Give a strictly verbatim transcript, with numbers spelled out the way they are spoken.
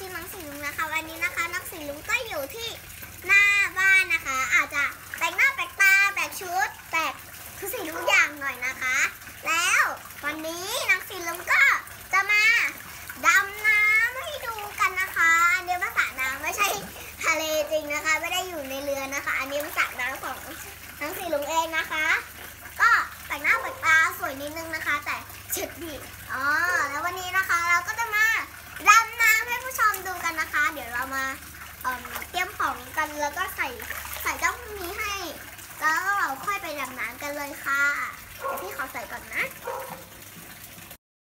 ชื่อน้องสีลุงนะคะวันนี้นะคะน้องสีลุงก็อยู่ที่หน้าบ้านนะคะ อาจจะแต่งหน้าแปลกตาแปลกชุดแปลกทุกสิ่งทุกอย่างหน่อยนะคะ แล้ววันนี้น้องสีลุงก็จะมาดำน้ำให้ดูกันนะคะอันนี้เป็นสระน้ำไม่ใช่ทะเลจริงนะคะไม่ได้อยู่ในเรือนะคะ อันนี้เป็นสระน้ำของน้องสีลุงเองนะคะ ก็แต่งหน้าแปลกตาสวยนิดนึงนะคะ แต่ชุดผิดอ๋อแล้ววันนี้นะคะเราก็จะมาดำน้ำให้ผู้ชมดูกันนะคะ เดี๋ยวเรามาเอ่อเตรียมของกันแล้วก็ใส่ใส่เจ้าพวกนี้ให้แล้วเราค่อยไปดำน้ำกันเลยค่ะเดี๋ยวพี่ขอใส่ก่อนนะ